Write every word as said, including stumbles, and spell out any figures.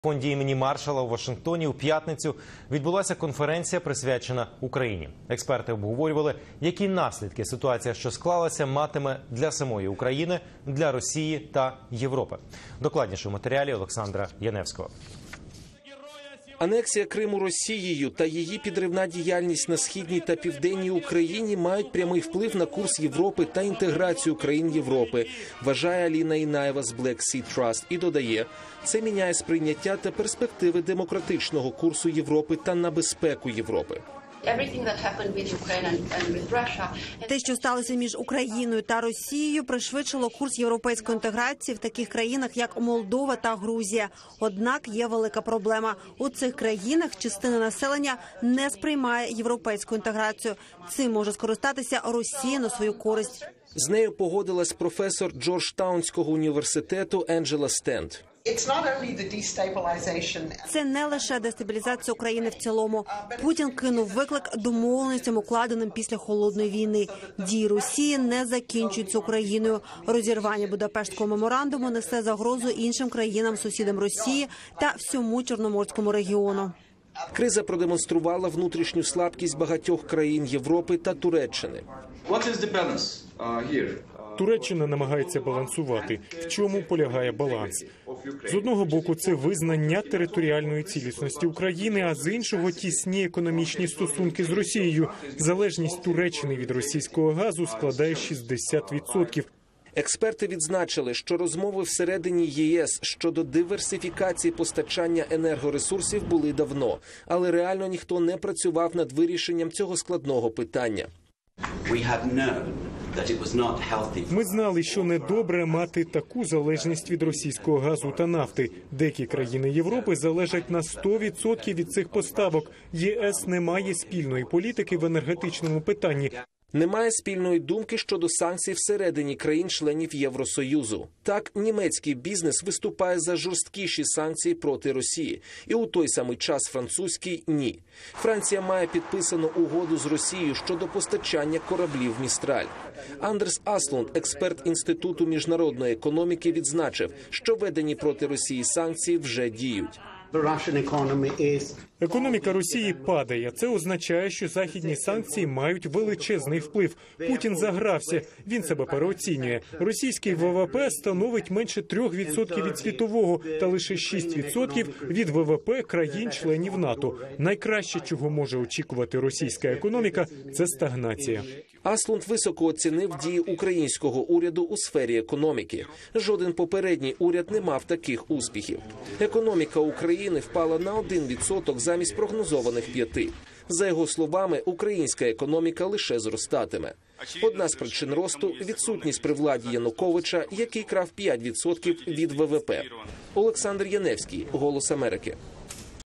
В фонді імені Маршалла у Вашингтоні у п'ятницю відбулася конференція, присвячена Україні. Експерти обговорювали, які наслідки ситуація, що склалася, матиме для самої України, для Росії та Європи. Докладніше у матеріалі Олександра Яневського. Анексія Криму Росією та її підривна діяльність на східній та південній Україні мають прямий вплив на курс Європи та інтеграцію країн Європи, вважає Аліна Інаєва з Black Sea Trust і додає, це міняє сприйняття та перспективи демократичного курсу Європи та на безпеку Європи. Те, що сталося між Україною та Росією, пришвидшило курс європейської інтеграції в таких країнах, як Молдова та Грузія. Однак є велика проблема. У цих країнах частина населення не сприймає європейську інтеграцію. Цим може скористатися Росія на свою користь. З нею погодилась професор Джорджтаунського університету Енджела Стенд. Це не лише дестабілізація України в цілому. Путін кинув виклик домовленостям, укладеним після холодної війни. Дії Росії не закінчуються Україною. Розірвання Будапештського меморандуму несе загрозу іншим країнам-сусідам Росії та всьому Чорноморському регіону. Криза продемонструвала внутрішню слабкість багатьох країн Європи та Туреччини. Туреччина намагається балансувати. В чому полягає баланс? З одного боку, це визнання територіальної цілісності України, а з іншого – тісні економічні стосунки з Росією. Залежність Туреччини від російського газу складає шістдесят відсотків. Експерти відзначили, що розмови всередині ЄС щодо диверсифікації постачання енергоресурсів були давно, але реально ніхто не працював над вирішенням цього складного питання. Ми знали, що недобре мати таку залежність від російського газу та нафти. Деякі країни Європи залежать на сто відсотків від цих поставок. ЄС не має спільної політики в енергетичному питанні. Немає спільної думки щодо санкцій всередині країн-членів Євросоюзу. Так, німецький бізнес виступає за жорсткіші санкції проти Росії. І у той самий час французький – ні. Франція має підписану угоду з Росією щодо постачання кораблів «Містраль». Андерс Аслунд, експерт Інституту міжнародної економіки, відзначив, що введені проти Росії санкції вже діють. Економіка Росії падає. Це означає, що західні санкції мають величезний вплив. Путін загрався. Він себе переоцінює. Російський ВВП становить менше трьох відсотків від світового та лише шість відсотків від ВВП країн-членів НАТО. Найкраще, чого може очікувати російська економіка – це стагнація. Аслунд високо оцінив дії українського уряду у сфері економіки. Жоден попередній уряд не мав таких успіхів. Економіка України впала на один відсоток замість прогнозованих п'яти. За його словами, українська економіка лише зростатиме. Одна з причин росту – відсутність при владі Януковича, який крав п'ять відсотків від ВВП. Олександр Яневський, «Голос Америки».